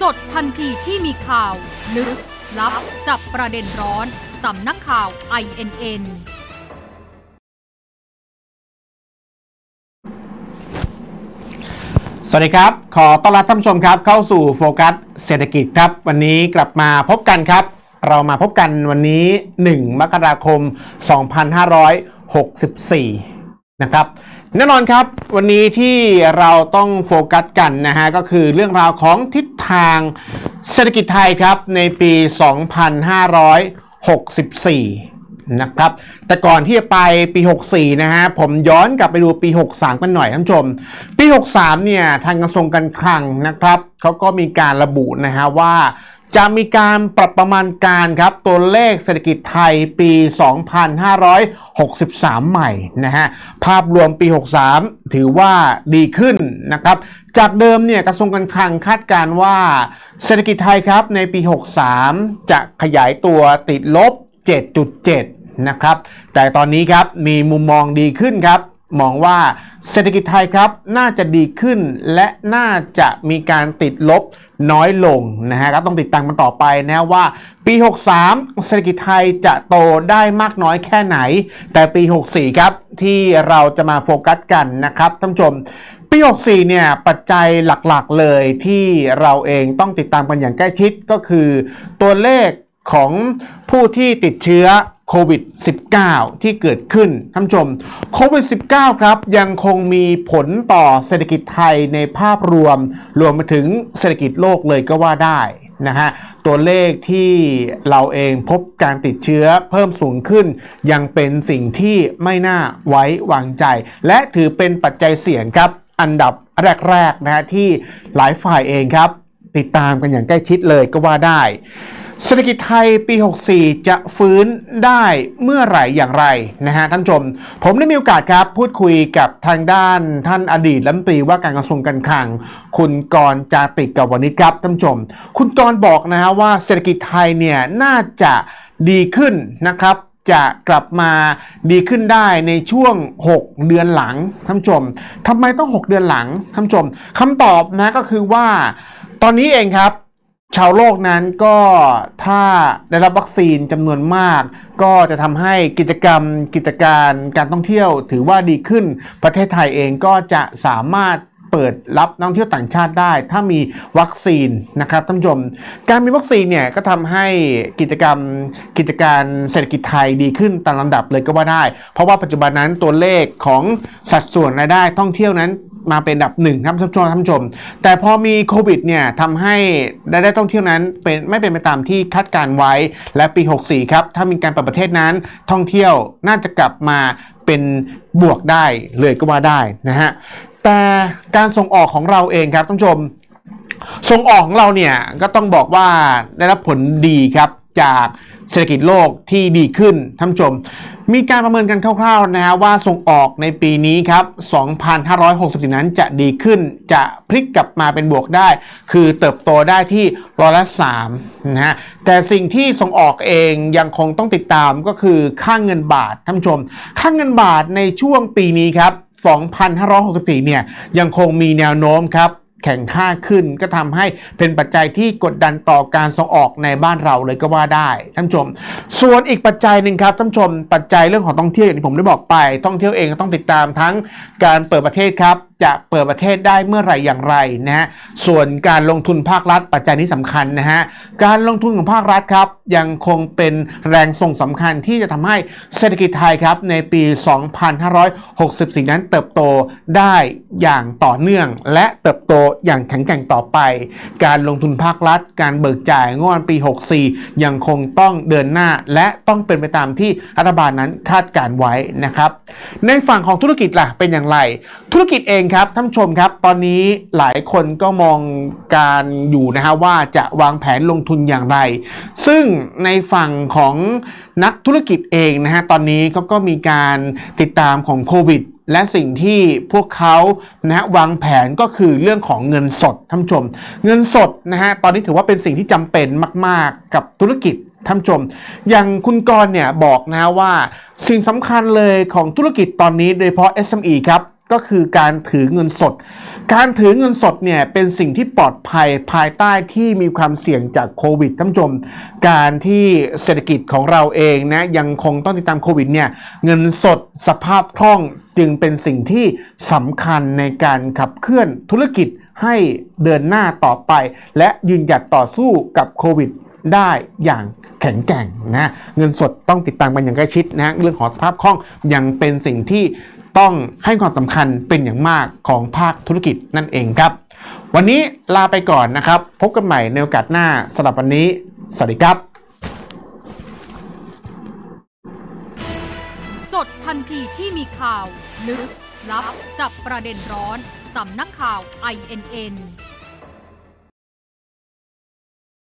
สดทันทีที่มีข่าวลึกลับจับประเด็นร้อนสำนักข่าว INN สวัสดีครับขอต้อนรับท่านผู้ชมครับเข้าสู่โฟกัสเศรษฐกิจครับวันนี้กลับมาพบกันครับเรามาพบกันวันนี้1มกราคม2564นะครับแน่นอนครับวันนี้ที่เราต้องโฟกัสกันนะฮะก็คือเรื่องราวของทิศทางเศรษฐกิจไทยครับในปี2564นะครับแต่ก่อนที่จะไปปี64นะฮะผมย้อนกลับไปดูปี63กันหน่อยท่านผู้ชมปี63เนี่ยทางกระทรวงการคลังนะครับเขาก็มีการระบุนะฮะว่าจะมีการปรับประมาณการครับตัวเลขเศรษฐกิจไทยปี2563ใหม่นะฮะภาพรวมปี63ถือว่าดีขึ้นนะครับจากเดิมเนี่ยกระทรวงการคลังคาดการณ์ว่าเศรษฐกิจไทยครับในปี63จะขยายตัวติดลบ 7.7 นะครับแต่ตอนนี้ครับมีมุมมองดีขึ้นครับมองว่าเศรษฐกิจไทยครับน่าจะดีขึ้นและน่าจะมีการติดลบน้อยลงนะฮะก็ต้องติดตามกันต่อไปนะว่าปี63เศรษฐกิจไทยจะโตได้มากน้อยแค่ไหนแต่ปี64ครับที่เราจะมาโฟกัสกันนะครับท่านผู้ชมปี64เนี่ยปัจจัยหลักๆเลยที่เราเองต้องติดตามกันอย่างใกล้ชิดก็คือตัวเลขของผู้ที่ติดเชื้อโควิด -19 ที่เกิดขึ้นท่านผู้ชมโควิด -19 ครับยังคงมีผลต่อเศรษฐกิจไทยในภาพรวมไปถึงเศรษฐกิจโลกเลยก็ว่าได้นะฮะตัวเลขที่เราเองพบการติดเชื้อเพิ่มสูงขึ้นยังเป็นสิ่งที่ไม่น่าไว้วางใจและถือเป็นปัจจัยเสี่ยงครับอันดับแรกๆนะฮะที่หลายฝ่ายเองครับติดตามกันอย่างใกล้ชิดเลยก็ว่าได้เศรษฐกิจไทยปี64จะฟื้นได้เมื่อไหร่อย่างไรนะฮะท่านผู้ชมผมได้มีโอกาสครับพูดคุยกับทางด้านท่านอดีตรัฐมนตรีว่าการกระทรวงการคลังคุณกรณ์จาติกวณิชครับท่านผู้ชมคุณกรณ์บอกนะฮะว่าเศรษฐกิจไทยเนี่ยน่าจะดีขึ้นนะครับจะกลับมาดีขึ้นได้ในช่วง6เดือนหลังท่านผู้ชมทำไมต้อง6เดือนหลังท่านผู้ชมคำตอบนะก็คือว่าตอนนี้เองครับชาวโลกนั้นก็ถ้าได้รับวัคซีนจำนวนมากก็จะทำให้กิจการการท่องเที่ยวถือว่าดีขึ้นประเทศไทยเองก็จะสามารถเปิดรับนักท่องเที่ยวต่างชาติได้ถ้ามีวัคซีนนะครับท่านผู้ชมการมีวัคซีนเนี่ยก็ทำให้กิจการเศรษฐกิจไทยดีขึ้นตามลำดับเลยก็ว่าได้เพราะว่าปัจจุบันนั้นตัวเลขของสัดส่วนรายได้ท่องเที่ยวนั้นมาเป็นอันดับ1ครับท่านผู้ชมแต่พอมีโควิดเนี่ยทำให้รายได้ท่องเที่ยวนั้นไม่เป็นไปตามที่คาดการไว้และปี64ครับถ้ามีการเปิดประเทศนั้นท่องเที่ยวน่าจะกลับมาเป็นบวกได้เลยก็ว่าได้นะฮะแต่การส่งออกของเราเองครับท่านผู้ชมส่งออกของเราเนี่ยก็ต้องบอกว่าได้รับผลดีครับจากเศรษฐกิจโลกที่ดีขึ้นท่านผู้ชมมีการประเมินกันคร่าวๆนะฮะว่าส่งออกในปีนี้ครับ2564นั้นจะดีขึ้นจะพลิกกลับมาเป็นบวกได้คือเติบโตได้ที่3%นะฮะแต่สิ่งที่ส่งออกเองยังคงต้องติดตามก็คือค่าเงินบาทท่านผู้ชมค่าเงินบาทในช่วงปีนี้ครับ2564เนี่ยยังคงมีแนวโน้มครับแข่งค่าขึ้นก็ทำให้เป็นปัจจัยที่กดดันต่อการส่งออกในบ้านเราเลยก็ว่าได้ท่านผู้ชมส่วนอีกปัจจัยหนึ่งครับท่านผู้ชมปัจจัยเรื่องของท่องเที่ยวอย่างที่ผมได้บอกไปท่องเที่ยวเองก็ต้องติดตามทั้งการเปิดประเทศครับจะเปิดประเทศได้เมื่อไหร่อย่างไรนะฮะส่วนการลงทุนภาครัฐปัจจัยนี้สำคัญนะฮะการลงทุนของภาครัฐครับยังคงเป็นแรงส่งสำคัญที่จะทำให้เศรษฐกิจไทยครับในปี2564นั้นเติบโตได้อย่างต่อเนื่องและเติบโตอย่างแข็งแกร่งต่อไปการลงทุนภาครัฐการเบิกจ่ายงวดปี64ยังคงต้องเดินหน้าและต้องเป็นไปตามที่รัฐบาลนั้นคาดการไว้นะครับในฝั่งของธุรกิจล่ะเป็นอย่างไรธุรกิจเองครับท่านผู้ชมครับตอนนี้หลายคนก็มองการอยู่นะฮะว่าจะวางแผนลงทุนอย่างไรซึ่งในฝั่งของนักธุรกิจเองนะฮะตอนนี้เขาก็มีการติดตามของโควิดและสิ่งที่พวกเขานะฮะวางแผนก็คือเรื่องของเงินสดท่านผู้ชมเงินสดนะฮะตอนนี้ถือว่าเป็นสิ่งที่จำเป็นมากๆกับธุรกิจท่านผู้ชมอย่างคุณกรณ์เนี่ยบอกนะว่าสิ่งสำคัญเลยของธุรกิจตอนนี้โดยเฉพาะ SME ครับก็คือการถือเงินสดการถือเงินสดเนี่ยเป็นสิ่งที่ปลอดภัยภายใต้ที่มีความเสี่ยงจากโควิดท่านผู้ชมการที่เศรษฐกิจของเราเองนะยังคงต้องติดตามโควิดเนี่ยเงินสดสภาพคล่องจึงเป็นสิ่งที่สำคัญในการขับเคลื่อนธุรกิจให้เดินหน้าต่อไปและยืนหยัดต่อสู้กับโควิดได้อย่างแข็งแกร่งนะเงินสดต้องติดตามกันอย่างใกล้ชิดนะเรื่องของสภาพคล่องยังเป็นสิ่งที่ต้องให้ความสำคัญเป็นอย่างมากของภาคธุรกิจนั่นเองครับวันนี้ลาไปก่อนนะครับพบกันใหม่ในโอกาสหน้าสำหรับวันนี้สวัสดีครับสดทันทีที่มีข่าวลึกลับจับประเด็นร้อนสำนักข่าว INN